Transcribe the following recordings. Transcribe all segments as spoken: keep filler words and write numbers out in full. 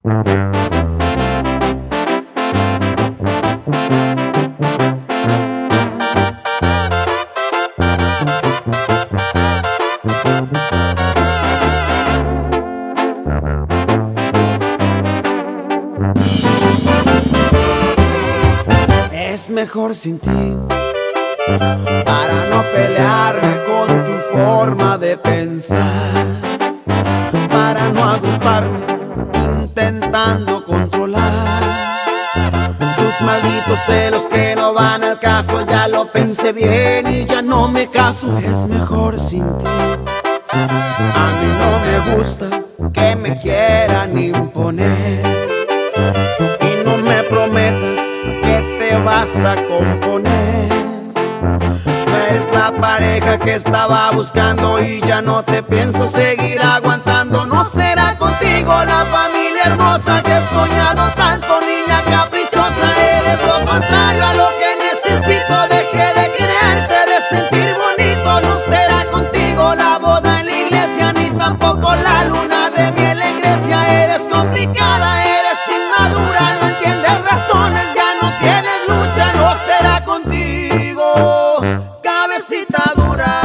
Es mejor sin ti, para no pelearme con tu forma de pensar, para no agruparme intentando controlar tus malditos celos que no van al caso. Ya lo pensé bien y ya no me caso. Es mejor sin ti. A mí no me gusta que me quieran imponer, y no me prometas que te vas a componer. No eres la pareja que estaba buscando y ya no te pienso seguir aguantando. No será contigo la familia hermosa que he soñado tanto, niña caprichosa. Eres lo contrario a lo que necesito. Dejé de quererte, de sentir bonito. No será contigo la boda en la iglesia, ni tampoco la luna de miel en Grecia. Eres complicada, eres inmadura, no entiendes razones, ya no tienes lucha. No será contigo, cabecita dura.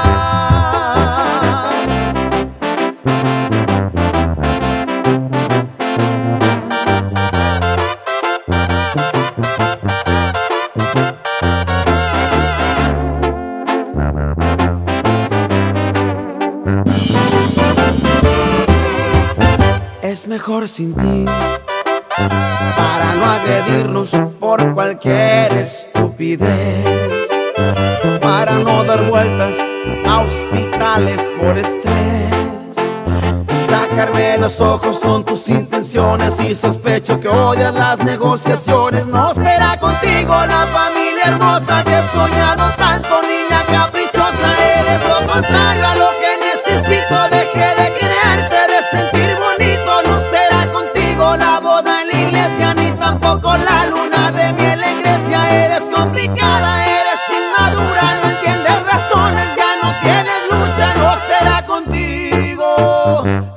Es mejor sin ti, para no agredirnos por cualquier estupidez, para no dar vueltas a hospitales por estrés. Sacarme los ojos son tus intenciones y sospecho que odias las negociaciones. No será contigo la familia hermosa que he soñado tanto, niña caprichosa. Eres lo contrario a lo que necesito. Dejé de quererte, de sentir bonito. No será contigo la boda en la iglesia, ni tampoco la luna de miel en Grecia. Eres complicada, eres inmadura, no entiendes razones, ya no tienes lucha. No será contigo,